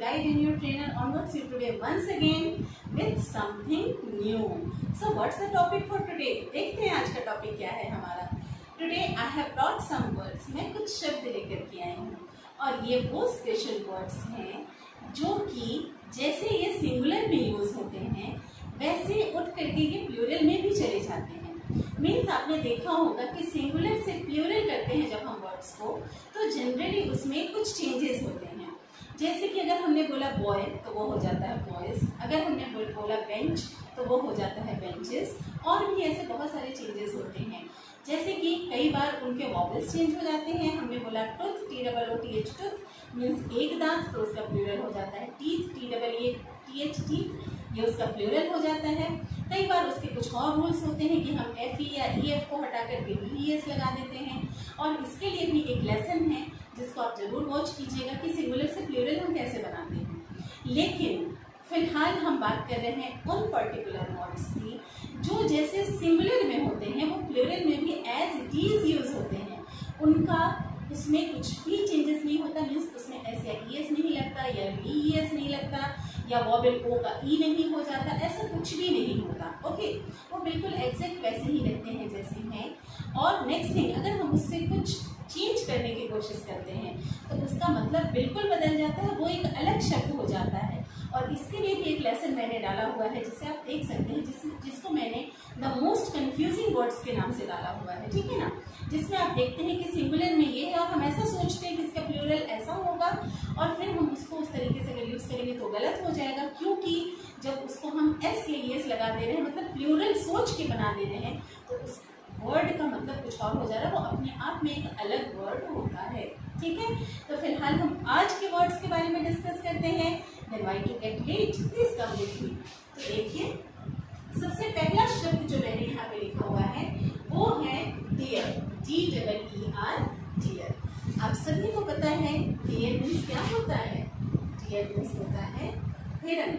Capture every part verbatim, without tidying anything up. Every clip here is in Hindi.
guide and your trainer onwards you today once again with something new. So what's the topic for today? देखते हैं आज का टॉपिक क्या है हमारा. Today I have brought some words. मैं कुछ शब्द लेकर के आई हूँ और ये वो स्पेशल वर्ड्स हैं जो कि जैसे ये सिंगुलर में यूज होते हैं वैसे उठ करके ये प्लूरल में भी चले जाते हैं. मीन्स आपने देखा होगा कि सिंगुलर से प्लूरल करते हैं जब हम वर्ड्स को तो जनरली उसमें कुछ चेंजेस होते हैं. जैसे कि अगर हमने बोला बॉय तो वो हो जाता है बॉयज, अगर हमने बोला बेंच तो वो हो जाता है बेंचेस, और भी ऐसे बहुत सारे चेंजेस होते हैं. जैसे कि कई बार उनके वॉवल्स चेंज हो जाते हैं. हमने बोला tooth, T double O T H tooth means एक दांत, तो उसका प्लूरल हो जाता है teeth, T double A T H teeth, ये उसका प्लूरल हो जाता है. कई बार उसके कुछ और रूल्स होते हैं कि हम एफ ई या ई एफ को हटा करके वी ई एस लगा देते हैं, और इसके लिए भी एक लेसन है जिसको आप जरूर वॉच कीजिएगा कि सिंगुलर से प्लूरल हम कैसे बनाते हैं. लेकिन फिलहाल हम बात कर रहे हैं उन पर्टिकुलर वर्ड्स की जो जैसे सिंगुलर में होते हैं वो प्लूरल में भी एज इट इज यूज होते हैं. उनका उसमें कुछ भी चेंजेस नहीं होता. मीन्स उसमें एस या ई एस नहीं लगता या वी ई एस नहीं लगता या वॉवेल ओ का ई नहीं हो जाता, ऐसा कुछ भी नहीं होता. ओके, वो बिल्कुल एग्जैक्ट वैसे ही रहते हैं जैसे हैं. और नेक्स्ट थिंग, अगर हम उससे कुछ चेंज करने की कोशिश करते हैं तो उसका मतलब बिल्कुल बदल जाता है, वो एक अलग शब्द हो जाता है. और इसके लिए भी एक लेसन मैंने डाला हुआ है जिसे आप देख सकते हैं, जिस जिसको मैंने द मोस्ट कंफ्यूजिंग वर्ड्स के नाम से डाला हुआ है. ठीक है ना, जिसमें आप देखते हैं कि सिंगुलर में ये है और हम ऐसा सोचते हैं कि इसका प्लूरल ऐसा होगा और फिर हम उसको उस तरीके से अगर यूज करेंगे तो गलत हो जाएगा, क्योंकि जब उसको हम एस या एस लगा दे रहे हैं मतलब प्लूरल सोच के बना दे रहे हैं तो उस वर्ड का मतलब कुछ और हो जा रहा है. वो अपने आप में एक अलग वर्ड होता है. ठीक है, तो फिलहाल हम आज के वर्ड्स के बारे में डिस्कस करते हैं. Then why to get late? Please come with me. तो देखिए, सबसे पहला शब्द जो मैंने यहाँ पे लिखा हुआ है वो है deer, D double E R, deer. आप सभी को पता है डियर मीन्स क्या होता है. डियर मीन्स होता है हिरन.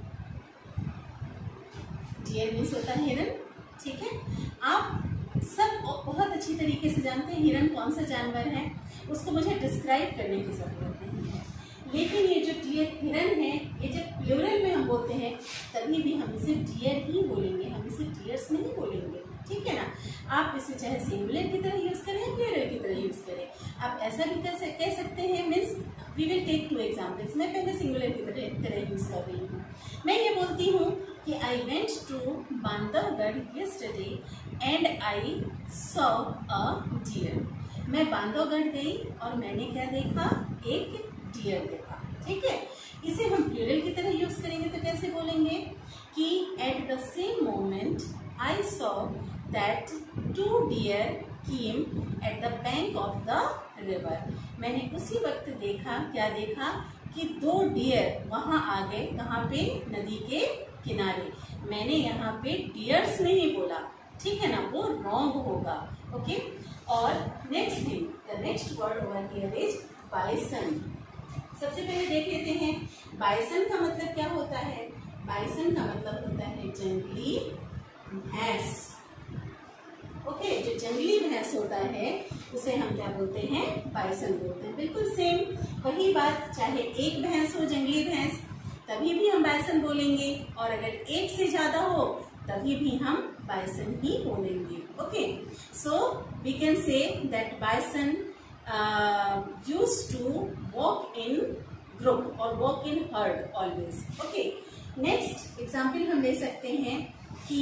डियर मीन्स होता है हिरन. ठीक है, आप सब बहुत अच्छी तरीके से जानते हैं हिरन कौन सा जानवर है, उसको मुझे डिस्क्राइब करने की जरूरत नहीं है. लेकिन ये जो डियर हिरन है ये जब प्लूरल में हम बोलते हैं तभी भी हम इसे डियर ही बोलेंगे, हम इसे डियर्स नहीं बोलेंगे. ठीक है ना, आप इसे चाहे सिंगुलर की तरह यूज करें या प्लूरल की तरह यूज करें. आप ऐसा भी कर कह सकते हैं. Means we will take two examples. मैं पहले सिंगुलर की तरह तरह यूज कर रही हूँ. मैं ये बोलती हूँ कि I went to Bandhavgarh yesterday and I saw a deer. मैं बांधवगढ़ गई और मैंने क्या देखा, एक डियर देखा. ठीक है, इसे हम प्लूरल की तरह यूज करेंगे तो कैसे बोलेंगे कि at the same moment I saw that two deer came at the bank of the river. मैंने उसी वक्त देखा, क्या देखा कि दो डियर वहां आ गए. कहाँ पे, नदी के किनारे. मैंने यहाँ पे डियर्स नहीं बोला. ठीक है ना, वो रॉन्ग होगा. ओके, और next thing, the next word over here is bison. सबसे पहले देख लेते हैं बाइसन का मतलब क्या होता है. बाइसन का मतलब होता है जंगली भैंस. ओके, जो जंगली भैंस होता है उसे हम क्या बोलते हैं, बाइसन बोलते हैं. बिल्कुल सेम वही बात, चाहे एक भैंस हो जंगली भैंस तभी भी हम बाइसन बोलेंगे, और अगर एक से ज्यादा हो तभी भी हम बाइसन ही बोलेंगे. Okay, so we can say that bison Uh, used to walk in group or walk in herd always. Okay, next example हम ले सकते हैं कि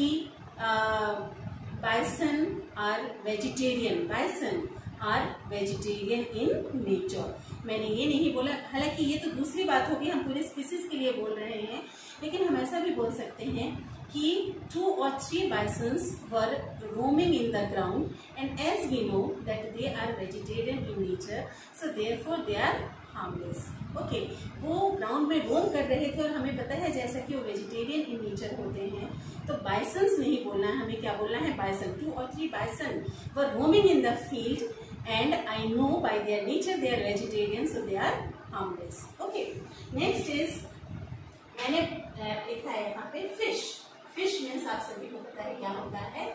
bison are vegetarian. Bison are vegetarian in nature. मैंने ये नहीं बोला, हालांकि ये तो दूसरी बात होगी, हम पूरे स्पीसीज के लिए बोल रहे हैं, लेकिन हम ऐसा भी बोल सकते हैं कि two or three bisons were roaming in the ground, and as we know that they are vegetarian in nature, so therefore they are harmless. Okay, वो ग्राउंड में रोम कर रहे थे और हमें पता है जैसा कि वो वेजिटेरियन इन नेचर होते हैं, तो बाइसन्स नहीं बोलना है, हमें क्या बोलना है, बाइसन. टू और three bison were roaming in the field and I know by their nature they are vegetarian, so they are harmless. Okay, next is, मैंने लिखा है यहाँ पे फिश. फिश मीन्स आप सभी को पता है क्या होता है,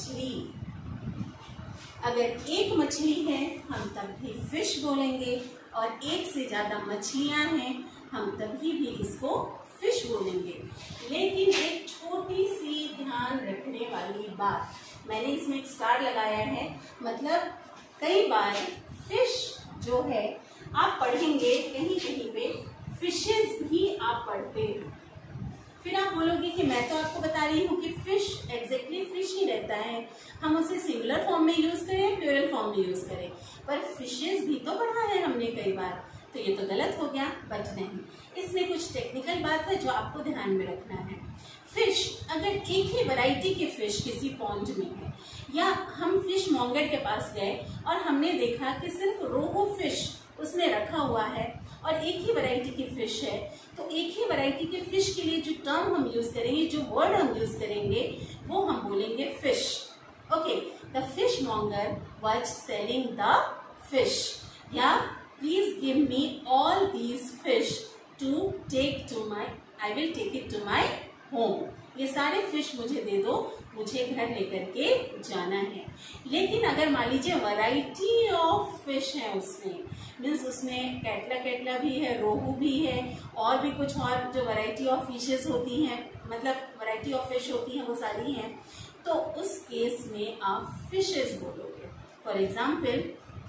मछली. अगर एक मछली है हम तब भी फिश बोलेंगे, और एक से ज्यादा मछलियां हैं, हम तभी भी इसको फिश बोलेंगे। लेकिन एक छोटी सी ध्यान रखने वाली बात, मैंने इसमें एक स्टार लगाया है, मतलब कई बार फिश जो है आप पढ़ेंगे कहीं कहीं पे फिशेस भी आप पढ़ते हैं, फिर आप बोलोगे कि मैं तो आपको बता रही हूँ कि फिश एग्जैक्टली फिश ही रहता है, हम उसे सिंगुलर फॉर्म में यूज करें प्लूरल फॉर्म में यूज करें, पर फिशेस भी तो पढ़ा है हमने कई बार, तो ये तो गलत हो गया। बट नहीं, इसमें कुछ टेक्निकल बात है जो आपको ध्यान में रखना है। फिश, अगर एक ही वैरायटी के फिश किसी पॉन्ड में है, या हम फिश मॉन्गर के पास गए और हमने देखा कि सिर्फ रोहू फिश उसने रखा हुआ है और एक ही वैरायटी की फिश है, तो एक ही वैरायटी के फिश के लिए जो टर्म हम यूज करेंगे, जो वर्ड हम यूज करेंगे, वो हम बोलेंगे fish. Okay, the fish monger was selling the fish, या please give me all these fish to take to my, I will take it to my home, ये सारे फिश मुझे दे दो, मुझे घर लेकर के जाना है। लेकिन अगर मान लीजिए वैरायटी ऑफ फिश है उसमें, मीन्स उसमें कैटला कैटला भी है, रोहू भी है, और भी कुछ और जो वैरायटी ऑफ फिशेस होती हैं, मतलब वैरायटी ऑफ फिश होती है वो सारी हैं, तो उस केस में आप फिशेस बोलोगे। फॉर एग्जाम्पल,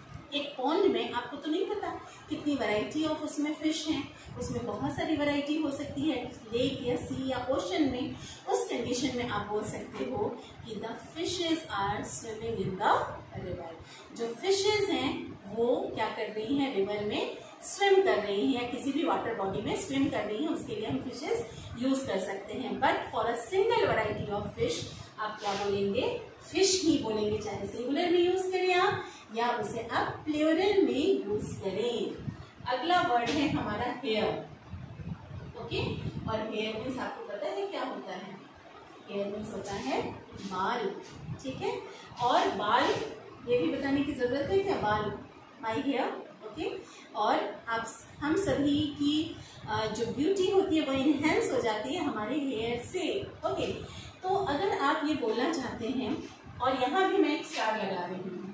एक पॉन्ड में आपको तो नहीं पता कितनी वैरायटी ऑफ उसमें फिश हैं, उसमें बहुत सारी वैरायटी हो सकती है, लेक या सी या ओशन में, उस कंडीशन में आप बोल सकते हो कि the fishes are swimming in the river, जो फिशेस हैं वो क्या कर रही हैं, रिवर में स्विम कर रही हैं, या किसी भी वाटर बॉडी में स्विम कर रही हैं, उसके लिए हम फिशेस यूज कर सकते हैं। But for a single variety of fish आप क्या बोलेंगे, फिश ही बोलेंगे, चाहे सिंगुलर में यूज करें आप या उसे आप प्लूरल में यूज करें। अगला वर्ड है हमारा हेयर। ओके, और हेयर मीन्स आपको पता है क्या होता है, हेयर मीन्स होता है बाल, ठीक है, और बाल ये भी बताने की जरूरत है क्या, बाल, माई हेयर। ओके, और आप हम सभी की जो ब्यूटी होती है वो इनहेंस हो जाती है हमारे हेयर से। ओके, तो अगर आप ये बोलना चाहते हैं, और यहाँ भी मैं एक स्टार लगा रही हूँ,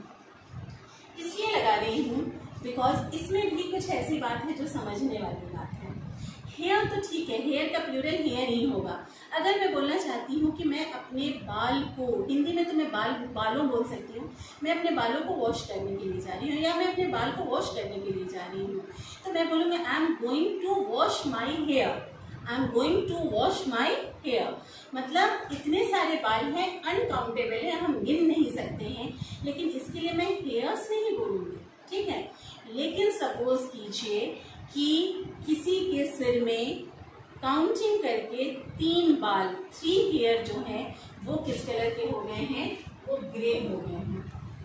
इसलिए लगा रही हूँ बिकॉज इसमें भी कुछ ऐसी बात है जो समझने वाली बात है। हेयर तो ठीक है, हेयर का प्लूरल हेयर ही होगा। अगर मैं बोलना चाहती हूँ कि मैं अपने बाल को, हिंदी में तो मैं बाल बालों बोल सकती हूँ, मैं अपने बालों को वॉश करने के लिए जा रही हूँ, या मैं अपने बाल को वॉश करने के लिए जा रही हूँ, तो मैं बोलूँगी I am going to wash my hair, I am going to wash my hair, मतलब इतने सारे बाल हैं, अनकाउंटेबल है, हम गिन नहीं सकते हैं, लेकिन इसके लिए मैं हेयर्स नहीं बोलूँगी, ठीक है। लेकिन सपोज कीजिए कि किसी के सिर में काउंटिंग करके तीन बाल, थ्री हेयर जो हैं वो किस कलर के हो गए हैं, वो ग्रे हो गए हैं।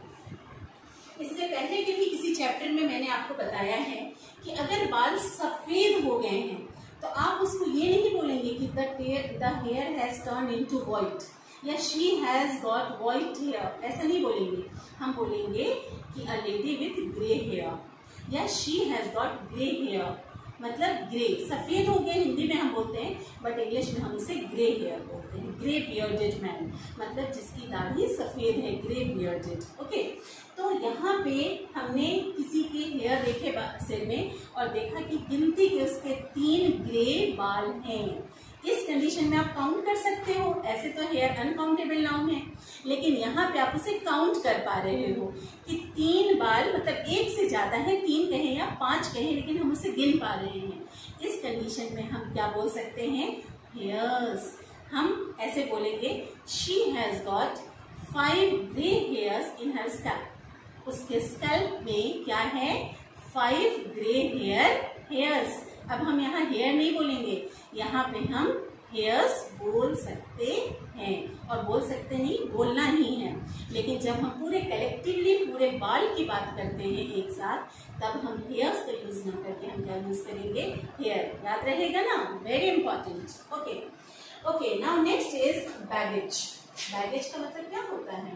इससे पहले के भी किसी चैप्टर में मैंने आपको बताया है कि अगर बाल सफेद हो गए हैं तो आप उसको ये नहीं बोलेंगे कि the the hair has turn into white, या she has got white hair, ऐसा नहीं बोलेंगे। हम बोलेंगे कि a lady with grey hair, या she has got grey hair, मतलब ग्रे, सफेद हो गए हिंदी में हम बोलते हैं, बट इंग्लिश में हम उसे ग्रे हेयर बोलते हैं। ग्रे बियर्डेड मैन, मतलब जिसकी दाढ़ी सफेद है, ग्रे बियर्डेड। ओके, तो यहाँ पे हमने किसी के हेयर देखे सिर में और देखा कि गिनती के उसके तीन ग्रे बाल हैं। इस कंडीशन में आप काउंट कर सकते हो, ऐसे तो हेयर अनकाउंटेबल नाउन है, लेकिन यहाँ पे आप उसे काउंट कर पा रहे हो कि तीन बाल, मतलब एक से ज्यादा है, तीन कहें या पांच कहें, लेकिन हम उसे गिन पा रहे हैं। इस कंडीशन में हम क्या बोल सकते हैं, हेयर्स। हम ऐसे बोलेंगे she has got five grey hairs in her scalp, उसके स्कैल्प में क्या है, फाइव ग्रे हेयर हेयर्स। अब हम यहाँ हेयर नहीं बोलेंगे, यहाँ पे हम हेयर्स बोल सकते हैं, और बोल सकते नहीं, बोलना ही है। लेकिन जब हम पूरे कलेक्टिवली पूरे बाल की बात करते हैं एक साथ, तब हम हेयर्स का यूज ना करके हम क्या यूज करेंगे, हेयर। याद रहेगा ना, very important. Okay okay, now next is baggage. Baggage का मतलब क्या होता है,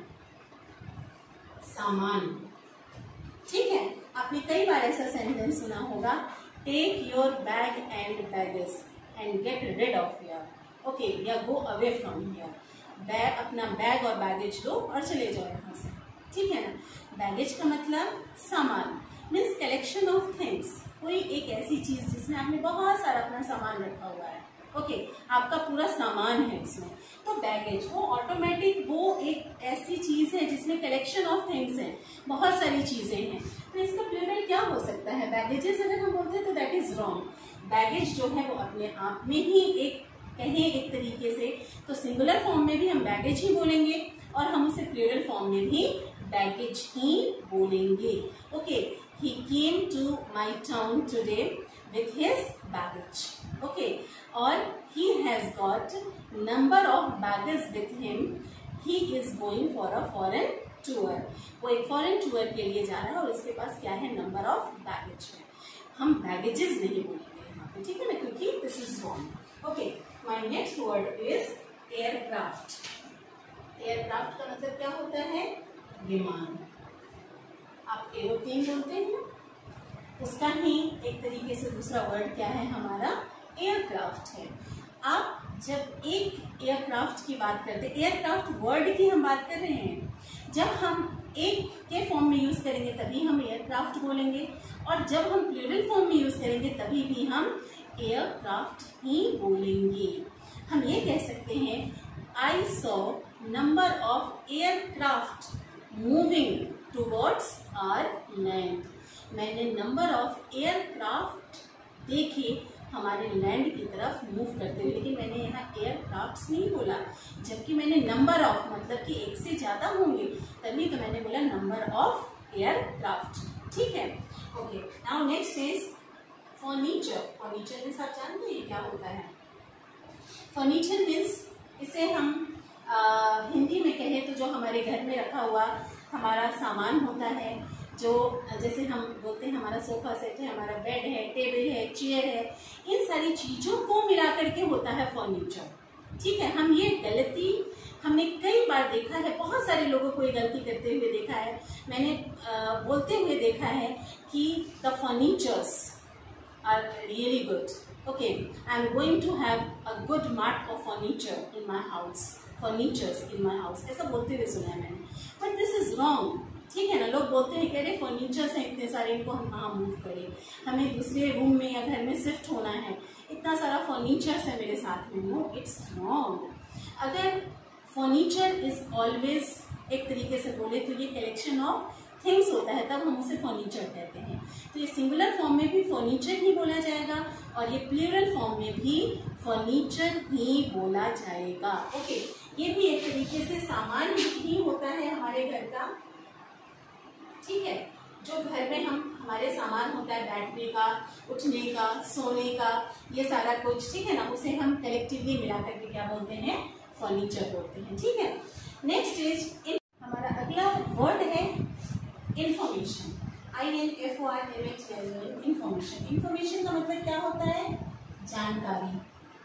सामान, ठीक है। आपने कई बार ऐसा सेंटेंस सुना होगा, take your bag and baggage and get rid of here. Okay, या go away from here. Bag, अपना बैग और बैगेज लो और चले जाओ यहाँ से, ठीक है ना। बैगेज का मतलब सामान, मीन्स कलेक्शन ऑफ थिंग्स, कोई एक ऐसी चीज जिसमें आपने बहुत सारा अपना सामान रखा हुआ है, ओके okay, आपका पूरा सामान है इसमें। तो बैगेज वो ऑटोमेटिक वो एक ऐसी चीज है जिसमें कलेक्शन ऑफ थिंग्स है, बहुत सारी चीजें हैं। तो इसका प्लूरल क्या हो सकता है? बैगेजेस अगर हम बोलते हैं तो दैट इज रॉन्ग। बैगेज जो है वो अपने आप में ही एक कहें एक तरीके से तो सिंगुलर फॉर्म में भी हम बैगेज ही बोलेंगे और हम उसे प्लूरल फॉर्म में भी बैगेज ही बोलेंगे। Okay, he came to my town today with his baggage. Okay, और he has got number of baggage with him, he is going for a foreign tour. वो एक फॉरेन टूर के लिए जा रहा है और उसके पास क्या है? नंबर ऑफ बैगेज है। हम बैगेजेस नहीं बोलेंगे यहाँ पे, ठीक है ना, क्योंकि this is wrong. Okay, my next word is aircraft. Aircraft का मतलब क्या होता है? विमान। आप एरोप्लेन बोलते हैं ना, उसका ही एक तरीके से दूसरा वर्ड क्या है हमारा? एयरक्राफ्ट है। आप जब एक एयरक्राफ्ट की बात करते हैं, एयरक्राफ्ट वर्ड की हम बात कर रहे हैं, जब हम एक के फॉर्म में यूज करेंगे तभी हम एयरक्राफ्ट बोलेंगे और जब हम प्लूरल फॉर्म में यूज करेंगे तभी भी हम एयरक्राफ्ट ही बोलेंगे। हम ये कह सकते हैं I saw number of aircraft moving towards our land. मैंने नंबर ऑफ एयरक्राफ्ट देखे हमारे लैंड की तरफ मूव करते हुए, लेकिन मैंने यहाँ एयरक्राफ्ट्स नहीं बोला, जबकि मैंने नंबर ऑफ मतलब कि एक से ज्यादा होंगे तभी तो मैंने बोला नंबर ऑफ एयरक्राफ्ट। ठीक है, okay. Now next is furniture. Furniture means आप जानते हैं क्या होता है? फर्नीचर मीन्स इसे हम आ, हिंदी में कहें तो जो हमारे घर में रखा हुआ हमारा सामान होता है, जो जैसे हम बोलते हैं हमारा सोफा सेट है, हमारा बेड है, टेबल है, चेयर है, इन सारी चीजों को मिला करके होता है फर्नीचर। ठीक है, हम ये गलती हमने कई बार देखा है, बहुत सारे लोगों को ये गलती करते हुए देखा है। मैंने आ, बोलते हुए देखा है कि the furnitures are really good. Okay, I am going to have a good mart of furniture in my house, furnitures in my house, ऐसा बोलते हुए सुना है मैंने, बट दिस इज रॉन्ग। ठीक है ना, लोग बोलते हैं कह रहे फर्नीचर्स हैं इतने सारे, इनको हम कहाँ मूव करें, हमें दूसरे रूम में या घर में शिफ्ट होना है, इतना सारा फर्नीचर्स है मेरे साथ में। No, it's wrong. अगर फर्नीचर इज ऑलवेज एक तरीके से बोले तो ये कलेक्शन ऑफ थिंग्स होता है, तब हम उसे फर्नीचर कहते हैं। तो ये सिंगुलर फॉर्म में भी फर्नीचर ही बोला जाएगा और ये प्लूरल फॉर्म में भी फर्नीचर ही बोला जाएगा। ओके, ये भी एक तरीके से सामान ही होता है हमारे घर का। ठीक है, जो घर में हम हमारे सामान होता है बैठने का, उठने का, सोने का, ये सारा कुछ, ठीक है ना, उसे हम कलेक्टिवली मिला करके क्या बोलते हैं? फर्नीचर बोलते हैं। ठीक है, नेक्स्ट इज हमारा अगला वर्ड है information. I N F O R M H L, information. Information का मतलब क्या होता है? जानकारी।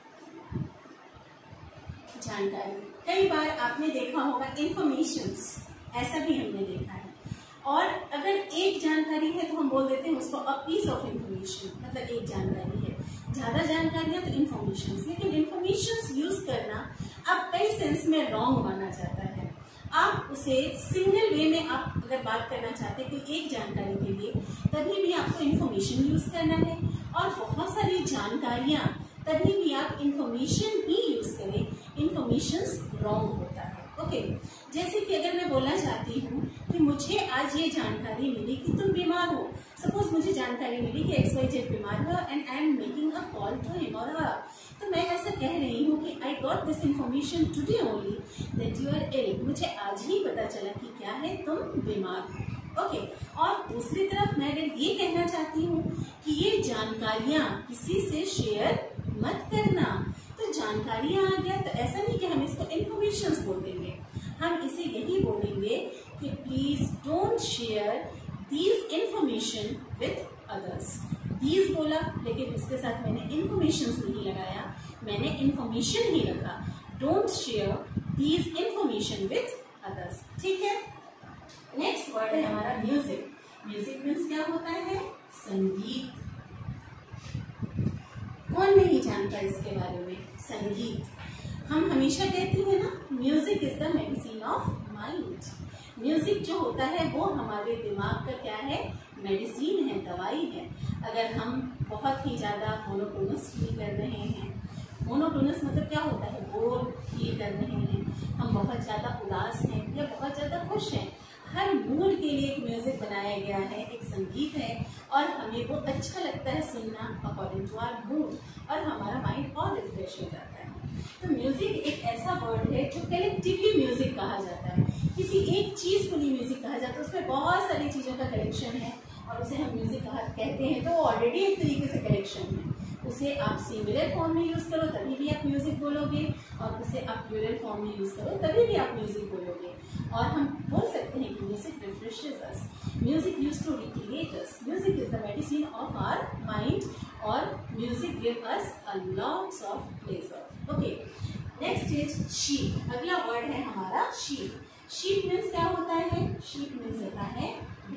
जानकारी कई बार आपने देखा होगा इंफॉर्मेशंस, ऐसा भी हमने देखा है। और अगर एक जानकारी है तो हम बोल देते हैं उसको अ पीस ऑफ इंफॉर्मेशन, मतलब एक जानकारी है। ज्यादा जानकारी है तो इंफॉर्मेशन, लेकिन इंफॉर्मेशन यूज करना अब कई सेंस में रॉन्ग माना जाता है। आप उसे सिंगल वे में आप अगर बात करना चाहते हैं कोई एक जानकारी के लिए, तभी भी आपको इंफॉर्मेशन यूज करना है, और बहुत सारी जानकारियां तभी भी आप इंफॉर्मेशन ही यूज करें, इंफॉर्मेशन रॉन्ग होता है। ओके, जैसे कि अगर मैं बोलना चाहती हूँ कि मुझे आज ये जानकारी मिली कि तुम बीमार हो, सपोज मुझे जानकारी मिली कि एक्स वाई जेड बीमार है and I am making a call to him और हर, तो मैं ऐसा कह रही हूँ कि I got this information today only that you are ill, मुझे आज ही पता चला कि क्या है, तुम बीमार हो। ओके, और दूसरी तरफ मैं अगर ये कहना चाहती हूँ कि ये जानकारियां किसी से शेयर मत करना, तो जानकारियां आ गया, तो ऐसा नहीं कि हम इसको इन्फॉर्मेशन बोल देंगे, हम इसे यही बोलेंगे कि please don't share these information with others. These बोला लेकिन उसके साथ मैंने इंफॉर्मेशन नहीं लगाया, मैंने इंफॉर्मेशन ही रखा। Don't share these information with others. ठीक है, नेक्स्ट वर्ड है हमारा म्यूजिक। म्यूजिक मीन्स क्या होता है? संगीत। कौन नहीं जानता इसके बारे में? संगीत। हम हमेशा कहते हैं ना, music is the medicine of mind. Music जो होता है वो हमारे दिमाग का क्या है? मेडिसिन है, दवाई है। अगर हम बहुत ही ज़्यादा मोनोटोनस फील कर रहे हैं, मोनोटोनस मतलब क्या होता है, बोर फील कर रहे हैं, हम बहुत ज़्यादा उदास हैं या बहुत ज़्यादा खुश हैं, हर मूड के लिए एक म्यूज़िक बनाया गया है, एक संगीत है और हमें वो अच्छा लगता है सुनना अकॉर्डिंग टू आवर मूड, और हमारा माइंड और रिफ्रेश हो जाता है। तो म्यूज़िक एक ऐसा वर्ड है जो कलेक्टिवली म्यूज़िक कहा जाता है। किसी एक चीज़ को नहीं म्यूज़िक कहा जाता, उसमें बहुत सारी चीज़ों का कलेक्शन है और उसे हम म्यूज़िक कहा कहते हैं, तो ऑलरेडी एक तरीके से कलेक्शन है। उसे आप सिंगुलर फॉर्म में यूज़ करो तभी भी आप म्यूज़िक बोलोगे, और उसे आप प्लूरल फॉर्म में यूज़ करो तभी भी आप म्यूज़िक बोलोगे। और हम बोल सकते हैं कि music refreshes us, music used to recreate us, music is the medicine of our mind, और music give us a lots of pleasure. Okay, next is sheep. अगला वर्ड है हमारा शीप। शीप मीन्स क्या होता है, शीप मीन्स होता है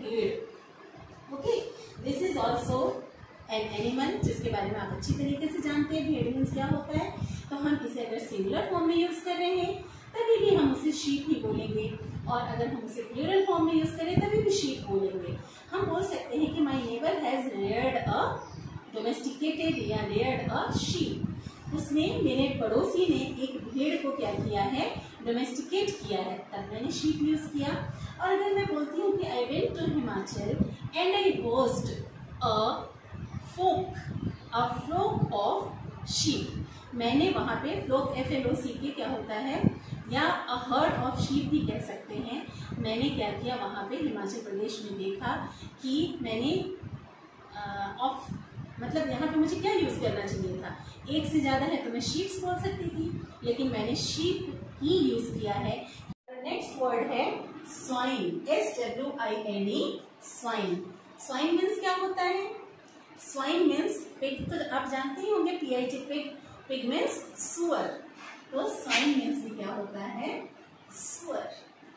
भेड़। Okay, this is also an animal जिसके बारे में आप अच्छी तरीके से जानते हैं। भेड़ मीन्स क्या होता है, तो हम इसे अगर सिंगुलर फॉर्म में यूज कर रहे हैं तभी भी हम उसे शीप ही बोलेंगे, और अगर हम उसे प्लूरल फॉर्म में यूज करें तभी भी शीप बोलेंगे। हम बोल सकते हैं कि my neighbour has reared a domesticated या रेयर्ड अ शीप। उसने, मेरे पड़ोसी ने एक भेड़ को क्या किया है, डोमेस्टिकेट किया है, तब मैंने शीप यूज किया। और अगर मैं बोलती हूँ कि I went to Himachal and I watched a folk, a flock of sheep, मैंने वहाँ पे flock, F L O C K क्या होता है, या अ हर्ड ऑफ शीप भी कह सकते हैं। मैंने क्या किया, वहाँ पे हिमाचल प्रदेश में देखा कि मैंने ऑफ मतलब यहाँ पे मुझे क्या यूज़ करना चाहिए था, एक से ज़्यादा है तो मैं शीप्स बोल सकती थी, लेकिन मैंने शीप ही यूज़ किया है। नेक्स्ट वर्ड है swine, S W I N E, swine. Swine means क्या होता है, स्वाइन मीन्स पिग, तो आप जानते ही होंगे P I T, pig, pig means सुअर, तो स्वाइन मीन्स भी क्या होता है, सुअर।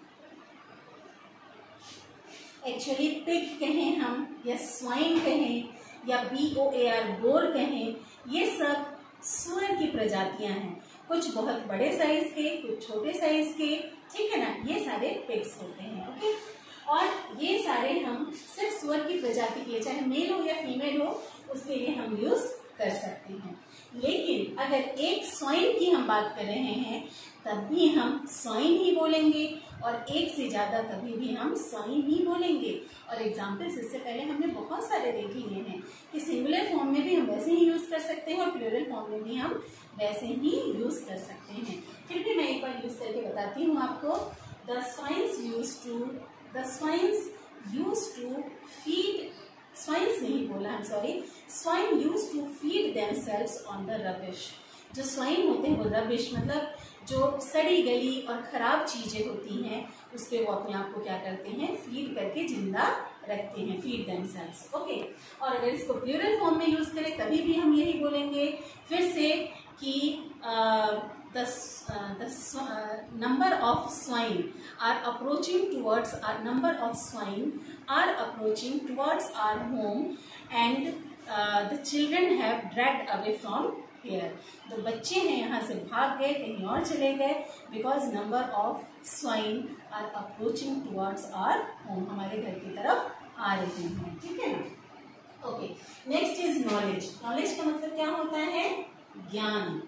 एक्चुअली पिग कहें हम, या स्वाइन कहें, या B O A R, boar कहें, ये सब सुअर की प्रजातियां हैं। कुछ बहुत बड़े साइज के, कुछ छोटे साइज के, ठीक है ना, ये सारे पिग्स होते हैं। ओके, और ये सारे हम सिर्फ सुअर की प्रजाति के लिए, चाहे मेल हो या फीमेल हो, उसके लिए हम यूज कर सकते हैं। लेकिन अगर एक स्वाइन की हम बात कर रहे हैं तब भी हम स्वाइन ही बोलेंगे, और एक से ज्यादा तभी भी हम स्वाइन ही बोलेंगे। और एग्जाम्पल्स इससे पहले हमने बहुत सारे देख लिए हैं कि सिंगुलर फॉर्म में भी हम वैसे ही यूज कर सकते हैं और प्लूरल फॉर्म में भी हम वैसे ही यूज कर सकते हैं। फिर भी मैं एक बार यूज करके बताती हूँ आपको। The swines use to the swines use to feed, swines नहीं बोला, I am sorry, swine use to feed themselves on the rubbish. जो स्वाइन होते हैं वो रबिश मतलब जो सड़ी गली और खराब चीजें होती हैं उस पे वो अपने आप को क्या करते हैं, फीड करके जिंदा रखते हैं, फीड देमसेल्व्स। ओके, और अगर इसको प्लूरल फॉर्म में यूज करें तभी भी हम यही बोलेंगे फिर से कि the uh, the uh, number of swine are approaching towards our number of swine are approaching towards our home and uh, the children have dragged away from here. तो बच्चे हैं यहाँ से भाग गए, कहीं और चले गए, because number of swine are approaching towards our home, हमारे घर की तरफ आ रहे हैं, ठीक है ना। Okay, next is knowledge. Knowledge का मतलब क्या होता है, ज्ञान,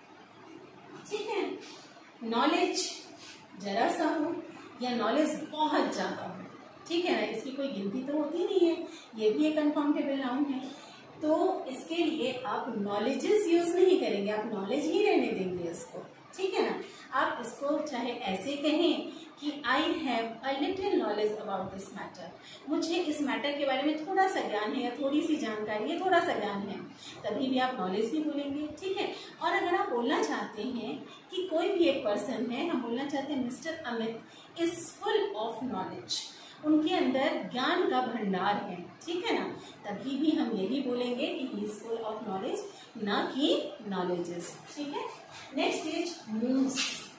ठीक है। नॉलेज जरा सा हो या नॉलेज बहुत ज्यादा हो, ठीक है ना, इसकी कोई गिनती तो होती नहीं है, ये भी एक अनकाउंटेबल नाउन है। तो इसके लिए आप नॉलेजेस यूज नहीं करेंगे, आप नॉलेज ही रहने देंगे इसको, ठीक है ना। आप इसको चाहे ऐसे कहें कि I have a little knowledge about this matter, मुझे इस मैटर के बारे में थोड़ा सा ज्ञान है या थोड़ी सी जानकारी है, थोड़ा सा ज्ञान है, तभी भी आप नॉलेज भी बोलेंगे, ठीक है। और अगर आप बोलना चाहते हैं कि कोई भी एक पर्सन है, हम बोलना चाहते हैं mister Amit is full of knowledge, उनके अंदर ज्ञान का भंडार है, ठीक है ना, तभी भी हम यही बोलेंगे कि he is full of knowledge, ना कि नॉलेजेस, ठीक है। Next is moves.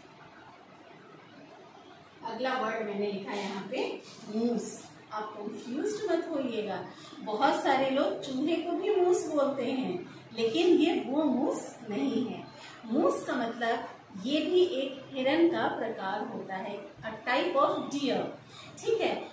अगला वर्ड मैंने लिखा यहाँ पे मूव्स। आप कंफ्यूज्ड मत होइएगा, बहुत सारे लोग चूहे को भी मूस बोलते हैं, लेकिन ये वो मूस नहीं है। मूस का मतलब ये भी एक हिरन का प्रकार होता है, अ टाइप ऑफ डियर, ठीक है।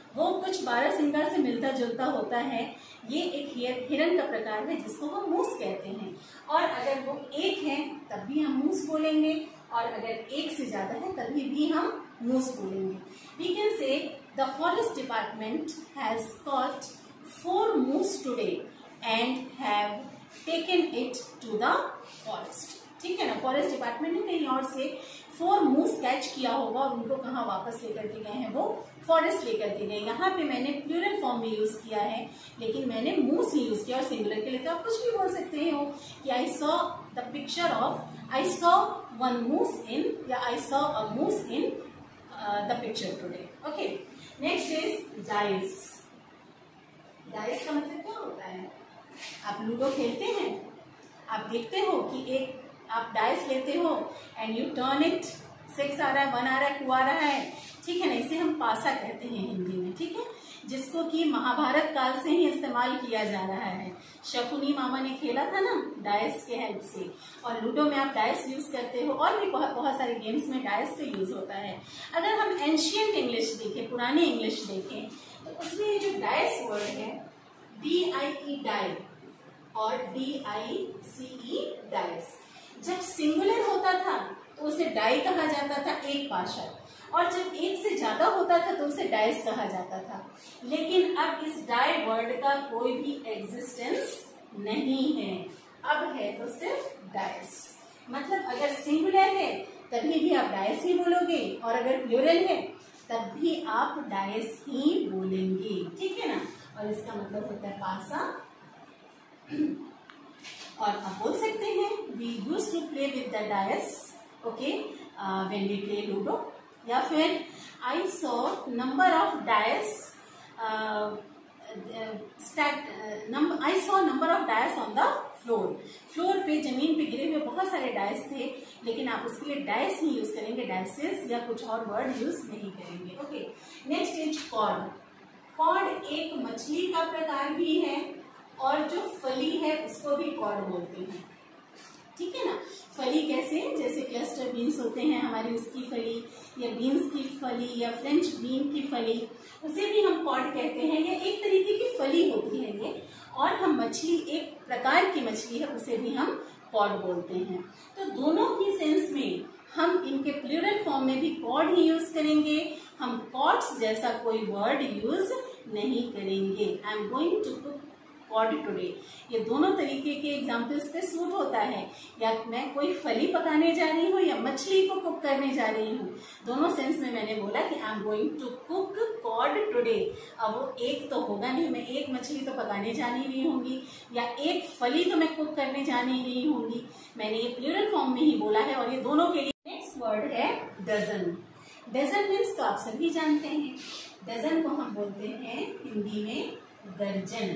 वो कुछ बारहसिंगा से मिलता जुलता होता है। ये एक हिरन का प्रकार है जिसको हम मूस कहते हैं। और अगर वो एक है तब भी हम मूस बोलेंगे, और अगर एक से ज्यादा है तभी भी हम मूस बोलेंगे। We can say the forest department has caught four moose today and have taken it to the forest. ठीक है ना, फॉरेस्ट डिपार्टमेंट ने कहीं और से फोर मूस कैच किया होगा और उनको कहाँ वापस लेकर के गए हैं, वो फॉरेस्ट लेकर के गए। यहाँ पे मैंने प्लूरल फॉर्म में यूज किया है, लेकिन मैंने मूस ही यूज किया। और सिंगुलर के लिए तो आप कुछ भी बोल सकते हो कि I saw the picture of, I saw one moose in, या I saw a moose in the picture today. Okay, next is dice. Dice का मतलब क्या होता है? आप लूडो खेलते हैं, आप देखते हो कि एक आप डाइस लेते हो and you turn it, six आ रहा है, वन आ रहा है, टू आ रहा है, ठीक है ना। इसे हम पासा कहते हैं हिंदी में, ठीक है, जिसको कि महाभारत काल से ही इस्तेमाल किया जा रहा है। शकुनी मामा ने खेला था ना डाइस के हेल्प से, और लूडो में आप डाइस यूज करते हो, और भी बहुत बहुत सारे गेम्स में डाइस का यूज होता है। अगर हम एंशियंट इंग्लिश देखें, पुरानी इंग्लिश देखें, तो उसमें ये जो डाइस वर्ड है, डी आई ई डाई और D I C E dice, जब सिंगुलर होता था तो उसे डाई कहा जाता था, एक पाशा, और जब एक से ज्यादा होता था तो उसे डाइस कहा जाता था। लेकिन अब इस डाई वर्ड का कोई भी एग्जिस्टेंस नहीं है, अब है तो सिर्फ डाइस। मतलब अगर सिंगुलर है तभी भी आप डाइस ही बोलोगे, और अगर प्लूरल है तब भी आप डाइस ही बोलेंगे, ठीक है ना। और इसका मतलब होता है पासा। और आप बोल सकते हैं we use to play with the dice, okay, when we play ludo. या फिर I saw number of dice, I saw number of dice on the floor. Floor पे, जमीन पे गिरे हुए बहुत सारे डाइस थे, लेकिन आप उसके लिए डाइस ही यूज करेंगे, डाइसेस या कुछ और वर्ड यूज नहीं करेंगे। Okay, next is cod. Cod एक मछली का प्रकार भी है, और जो फली है उसको भी कॉड बोलते हैं, ठीक है ना। फली कैसे? जैसे क्लस्टर बीन्स होते हैं हमारी, उसकी फली, या बीन्स की फली, या फ्रेंच बीन की फली, उसे भी हम कॉड कहते हैं। ये एक तरीके की फली होती है ये, और हम मछली, एक प्रकार की मछली है, उसे भी हम कॉड बोलते हैं। तो दोनों ही सेंस में हम इनके प्लूरल फॉर्म में भी कॉड ही यूज करेंगे, हम कॉड्स जैसा कोई वर्ड यूज नहीं करेंगे। I am going to cook cod today, ये दोनों तरीके के एग्जाम्पल्स पे सूट होता है। या मैं कोई फली पकाने जा रही हूँ या मछली को कुक करने जा रही हूँ, दोनों सेंस में मैंने बोला कि I am going to cook cod today. अब वो एक तो होगा नहीं, मैं एक मछली तो पकाने जा नहीं रही होंगी, या एक फली तो मैं कुक करने जा नहीं रही होंगी, मैंने ये प्लूरल फॉर्म में ही बोला है, और ये दोनों के लिए। नेक्स्ट वर्ड है डजन। डजन मीन्स तो आप सभी जानते हैं, डजन को हम बोलते हैं हिंदी में दर्जन,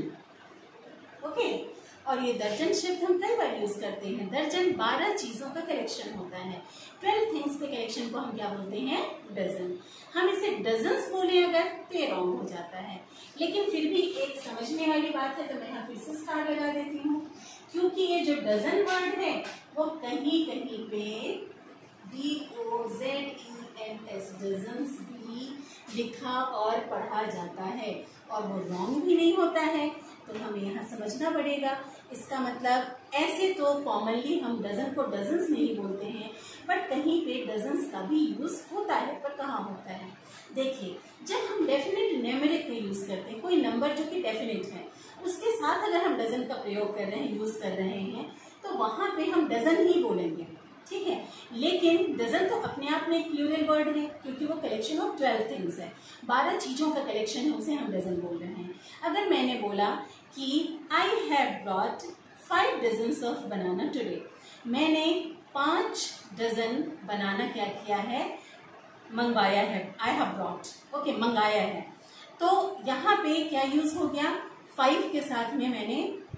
ओके okay? और ये दर्जन शब्द हम कई बार यूज करते हैं। दर्जन बारह चीजों का कलेक्शन होता है, ट्वेल्व थिंग्स के कलेक्शन को हम क्या बोलते हैं? डजन। हम इसे डजन्स बोले अगर तो ये रॉन्ग हो जाता है, लेकिन फिर भी एक समझने वाली बात है, तो मैं यहाँ फिर से स्टार लगा देती हूँ, क्योंकि ये जो डजन वर्ड है वो कहीं कहीं पे D O Z E N S dozens भी लिखा और पढ़ा जाता है, और वो रॉन्ग भी नहीं होता है, तो हमें यहाँ समझना पड़ेगा। इसका मतलब ऐसे तो कॉमनली हम डजन को डजन्स नहीं बोलते हैं, बट कहीं पे डजन्स का भी यूज होता है, पर कहाँ होता है? देखिए, जब हम डेफिनेट न्यूमेरिक में यूज करते हैं, कोई नंबर जो कि डेफिनेट है, उसके साथ अगर हम डजन का प्रयोग कर रहे हैं, यूज कर रहे हैं, तो वहां पे हम डजन ही बोलेंगे, ठीक है। लेकिन डजन तो अपने आप में एक प्लूरल वर्ड है, क्योंकि वो कलेक्शन ऑफ ट्वेल्व थिंग्स है, बारह चीजों का कलेक्शन है, उसे हम डजन बोल रहे हैं। अगर मैंने बोला कि I have brought five dozens of banana today, मैंने पांच डजन बनाना क्या किया है? मंगवाया है। आई हैव ब्रॉट, ओके, मंगाया है। तो यहाँ पे क्या यूज हो गया? फाइव के साथ में मैंने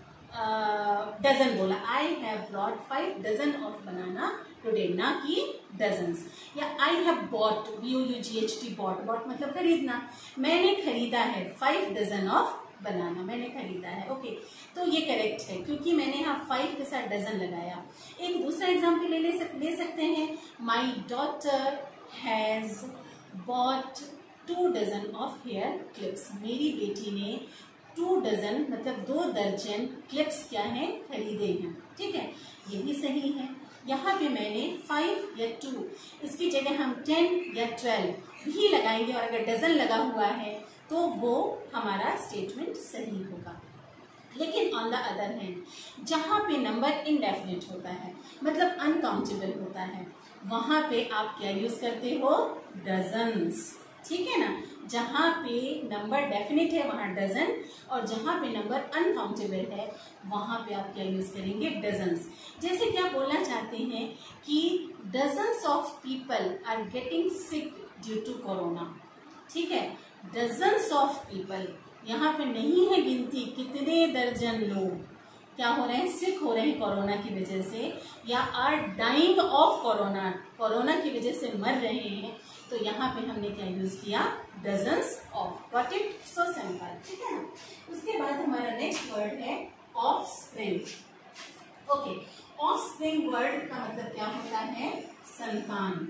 डजन uh, बोला। I have brought five dozen of banana today, ना कि डजन्स। या I have bought, B O U G H T, bought, bought मतलब खरीदना, मैंने खरीदा है फाइव डजन ऑफ बनाना, मैंने खरीदा है, ओके। तो ये करेक्ट है, क्योंकि मैंने यहाँ फाइव के साथ डजन लगाया। एक दूसरा एग्जाम्पल ले, ले सकते हैं, my daughter has bought two dozen of hair clips. मेरी बेटी ने टू डजन मतलब दो दर्जन क्लिप्स क्या है खरीदे हैं। ठीक है, ये भी सही है। यहाँ पे मैंने फाइव या टू, इसकी जगह हम टेन या ट्वेल्व भी लगाएंगे और अगर डजन लगा हुआ है तो वो हमारा स्टेटमेंट सही होगा। लेकिन ऑन द अदर हैंड जहाँ पे नंबर इनडेफिनिट होता है मतलब अनकाउंटेबल होता है, वहाँ पे आप क्या यूज करते हो? डजन्स। ठीक है ना, जहाँ पे नंबर डेफिनिट है वहाँ डजन, और जहाँ पे नंबर अनकाउंटेबल है वहाँ पे आप क्या यूज करेंगे? डजन्स। जैसे कि आप बोलना चाहते हैं कि dozens of people are getting sick due to corona. ठीक है, डजन्स ऑफ पीपल, यहाँ पे नहीं है गिनती कितने दर्जन लोग क्या हो रहे हैं? सिक हो रहे हैं कोरोना की वजह से, या are dying of corona, corona की वजह से मर रहे हैं। तो यहाँ पे हमने क्या यूज किया? Dozens of. Got it? So simple. ठीक है ना। उसके बाद हमारा नेक्स्ट वर्ड है offspring. Okay, offspring word का मतलब क्या होता है? संतान।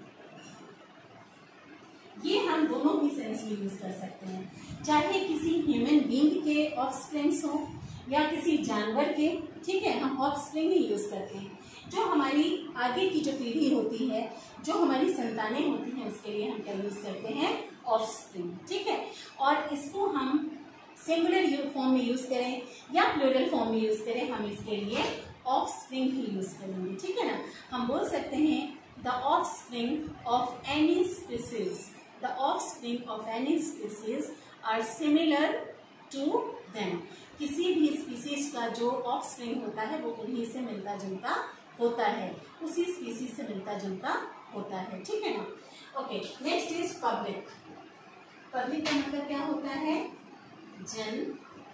ये हम दोनों ही सेंस में यूज कर सकते हैं, चाहे किसी ह्यूमन बीइंग के ऑफ स्प्रिंग्स हो या किसी जानवर के। ठीक है, हम ऑफ स्प्रिंग ही यूज करते हैं। जो हमारी आगे की जो पीढ़ी होती है, जो हमारी संतानें होती हैं, उसके लिए हम क्या यूज करते हैं? Offspring. ठीक है, और इसको हम सिंगुलर फॉर्म में यूज करें या प्लूरल फॉर्म में यूज करें, हम इसके लिए ऑफ स्प्रिंग ही यूज करेंगे। ठीक है ना, हम बोल सकते हैं the offspring of any species, the offspring of any species are similar to them। किसी भी स्पीसीज का जो ऑफस्प्रिंग होता है वो उन्हीं से मिलता जुलता होता है, उसी स्पीसीज से मिलता जुलता होता है। ठीक है ना। Okay, next is public. Public का मतलब क्या होता है? जन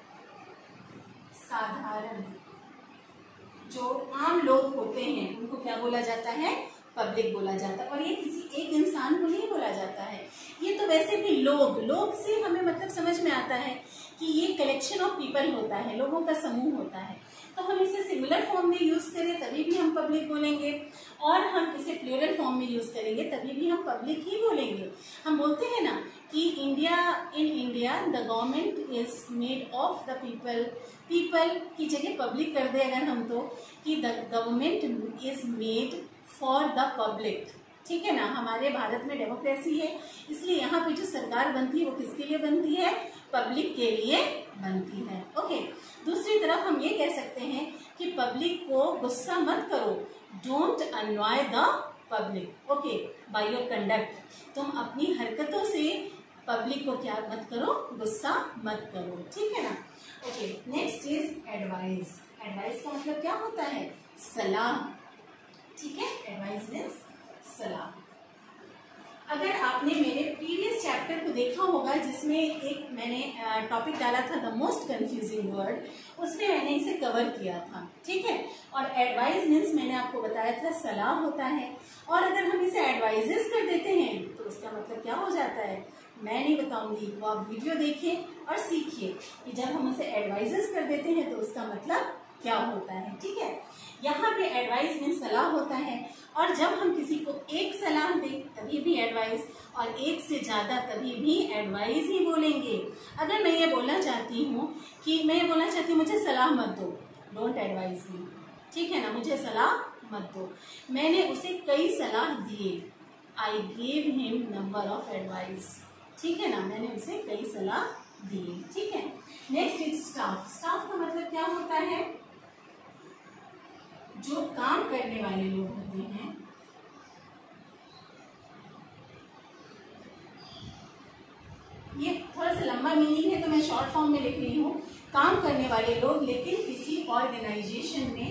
साधारण, जो आम लोग होते हैं उनको क्या बोला जाता है? पब्लिक बोला जाता है। और ये किसी एक इंसान को नहीं बोला जाता है, ये तो वैसे भी लोग, लोग से हमें मतलब समझ में आता है कि ये कलेक्शन ऑफ पीपल होता है, लोगों का समूह होता है। तो हम इसे सिंगुलर फॉर्म में यूज करें तभी भी हम पब्लिक बोलेंगे, और हम इसे प्लूरल फॉर्म में यूज करेंगे तभी भी हम पब्लिक ही बोलेंगे। हम बोलते हैं ना कि India, in India the government is made of the people, people की जगह पब्लिक कर दे अगर हम, तो कि the government is made for the public. ठीक है ना, हमारे भारत में डेमोक्रेसी है, इसलिए यहाँ पे जो सरकार बनती है वो किसके लिए बनती है? पब्लिक के लिए बनती है। ओके, दूसरी तरफ हम ये कह सकते हैं कि पब्लिक को गुस्सा मत करो, don't annoy the public. Okay, by your conduct, तुम अपनी हरकतों से पब्लिक को क्या मत करो? गुस्सा मत करो। ठीक है ना। Okay, next is advice. Advice का मतलब क्या होता है? सलाह। ठीक है, एडवाइस मीन्स सलाह। अगर आपने मेरे प्रीवियस चैप्टर को देखा होगा जिसमें एक मैंने टॉपिक डाला था द मोस्ट कंफ्यूजिंग वर्ड, उसमें मैंने इसे कवर किया था। ठीक है, और एडवाइस मीन्स मैंने आपको बताया था सलाह होता है, और अगर हम इसे एडवाइजेस कर देते हैं तो उसका मतलब क्या हो जाता है? मैं नहीं बताऊंगी, वो आप वीडियो देखिए और सीखिए कि जब हम उसे एडवाइजेस कर देते हैं तो उसका मतलब क्या होता है। ठीक है, यहाँ पे एडवाइस में सलाह होता है, और जब हम किसी को एक सलाह दें तभी भी एडवाइस, और एक से ज्यादा तभी भी एडवाइस ही बोलेंगे। अगर मैं ये बोलना चाहती हूँ कि मैं ये बोलना चाहती हूँ मुझे सलाह मत दो, डोंट एडवाइस मी। ठीक है ना, मुझे सलाह मत दो। मैंने उसे कई सलाह दिए, I gave him number of advice. ठीक है ना, मैंने उसे कई सलाह दिए। ठीक है, नेक्स्ट इज स्टाफ। स्टाफ का मतलब क्या होता है? जो काम करने वाले लोग होते हैं, ये थोड़ा सा लंबा मीनिंग है तो मैं शॉर्ट फॉर्म में लिख रही हूँ। काम करने वाले लोग, लेकिन किसी ऑर्गेनाइजेशन में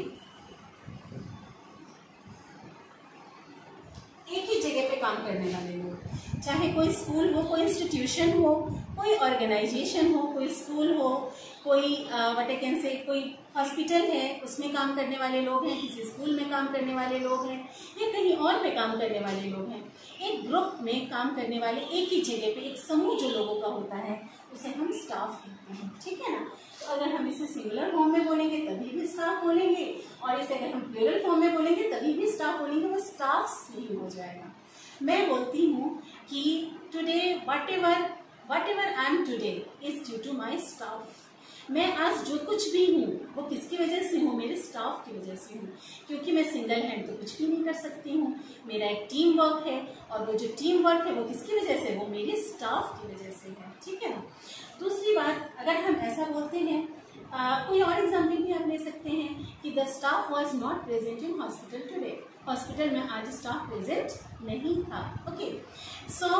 एक ही जगह पे काम करने वाले लोग, चाहे कोई स्कूल हो, कोई इंस्टीट्यूशन हो, कोई ऑर्गेनाइजेशन हो, कोई स्कूल हो, कोई व्हाट आई कैन से कोई हॉस्पिटल है उसमें काम करने वाले लोग हैं, किसी स्कूल में काम करने वाले लोग हैं, या कहीं और पे काम करने वाले लोग हैं। एक ग्रुप में काम करने वाले, एक ही जगह पे एक समूह जो लोगों का होता है उसे हम स्टाफ कहते हैं। ठीक है ना, तो अगर हम इसे सिंगुलर फॉर्म में बोलेंगे तभी भी स्टाफ बोलेंगे, और इसे अगर हम प्लूरल फॉर्म में बोलेंगे तभी भी स्टाफ बोलेंगे, वो स्टाफ्स नहीं हो जाएगा। मैं बोलती हूँ कि today whatever whatever I am today is due to my staff. मैं आज जो कुछ भी हूँ वो किसकी वजह से हूँ, मेरे स्टाफ की वजह से हूँ, क्योंकि मैं सिंगल हैंड तो कुछ भी नहीं कर सकती हूँ। मेरा एक टीम वर्क है और वो जो टीम वर्क है वो किसकी वजह से, वो मेरे स्टाफ की वजह से है। ठीक है ना। दूसरी बात, अगर हम ऐसा बोलते हैं, आ, कोई और एग्जाम्पल भी आप ले सकते हैं कि the staff was not present in hospital today. Hospital में आज स्टाफ प्रेजेंट नहीं था। Okay, so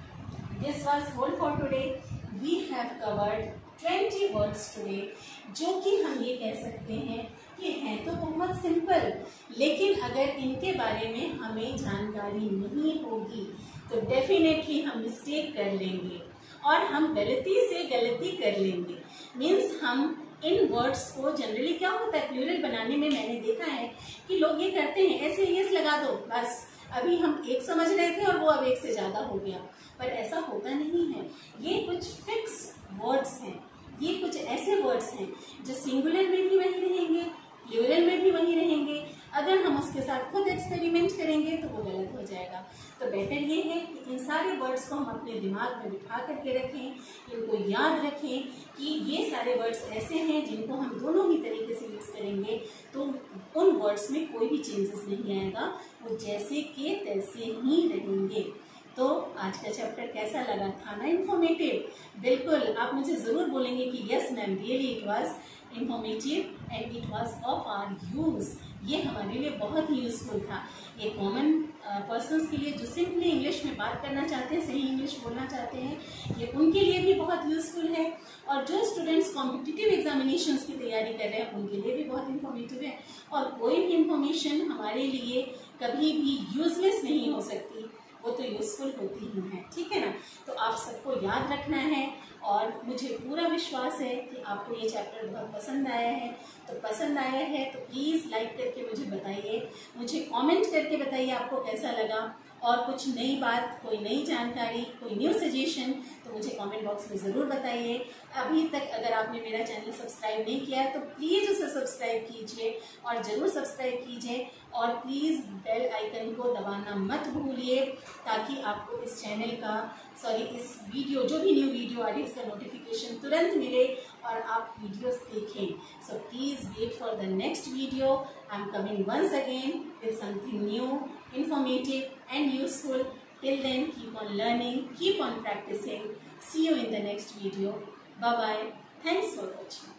this was whole for today. We have covered twenty words today, जो कि हम ये कह सकते हैं कि हैं तो बहुत सिंपल, लेकिन अगर इनके बारे में हमें जानकारी नहीं होगी तो डेफिनेटली हम मिस्टेक कर लेंगे और हम गलती से गलती कर लेंगे। मीन्स हम इन वर्ड्स को जनरली क्या होता है, प्लूरल बनाने में मैंने देखा है कि लोग ये करते हैं, ऐसे यस लगा दो बस, अभी हम एक समझ रहे थे और वो अब एक से ज्यादा हो गया, पर ऐसा होता नहीं है। ये कुछ फिक्स वर्ड्स हैं, ये कुछ ऐसे वर्ड्स हैं जो सिंगुलर में भी वही रहेंगे, प्लूरल में भी वही रहेंगे। अगर हम उसके साथ खुद एक्सपेरिमेंट करेंगे तो वो गलत हो जाएगा। तो बेटर ये है कि इन सारे वर्ड्स को हम अपने दिमाग में बिठा करके रखें, इनको याद रखें कि ये सारे वर्ड्स ऐसे हैं जिनको हम दोनों ही तरीके से यूज करेंगे तो उन वर्ड्स में कोई भी चेंजेस नहीं आएगा, वो जैसे के तैसे ही रहेंगे। तो आज का चैप्टर कैसा लगा, था ना इन्फॉर्मेटिव? बिल्कुल, आप मुझे जरूर बोलेंगे कि yes ma'am, really it was informative and it was of our use. ये हमारे लिए बहुत ही यूजफुल था। ये कॉमन पर्सन्स के लिए जो सिंपली इंग्लिश में बात करना चाहते हैं, सही इंग्लिश बोलना चाहते हैं, ये उनके लिए भी बहुत यूजफुल है। और जो स्टूडेंट्स कॉम्पिटिटिव एग्जामिनेशंस की तैयारी कर रहे हैं उनके लिए भी बहुत इन्फॉर्मेटिव है। और कोई भी इंफॉर्मेशन हमारे लिए कभी भी यूजलेस नहीं हो सकती, वो तो यूजफुल होती ही है। ठीक है ना। तो आप सबको याद रखना है और मुझे पूरा विश्वास है कि आपको ये चैप्टर बहुत पसंद आया है। तो पसंद आया है तो प्लीज़ लाइक करके मुझे बताइए, मुझे कमेंट करके बताइए आपको कैसा लगा। और कुछ नई बात, कोई नई जानकारी, कोई न्यू सजेशन तो मुझे कमेंट बॉक्स में ज़रूर बताइए। अभी तक अगर आपने मेरा चैनल सब्सक्राइब नहीं किया है तो प्लीज़ उसे सब्सक्राइब कीजिए और ज़रूर सब्सक्राइब कीजिए और प्लीज़ बेल आइकन को दबाना मत भूलिए ताकि आपको इस चैनल का सॉरी इस वीडियो, जो भी न्यू वीडियो आ रही है, इसका नोटिफिकेशन तुरंत मिले और आप वीडियोस देखें। So please wait for the next video. I am coming once again with something new, informative and useful. Till then, keep on learning, keep on practicing. See you in the next video. Bye bye. Thanks for watching.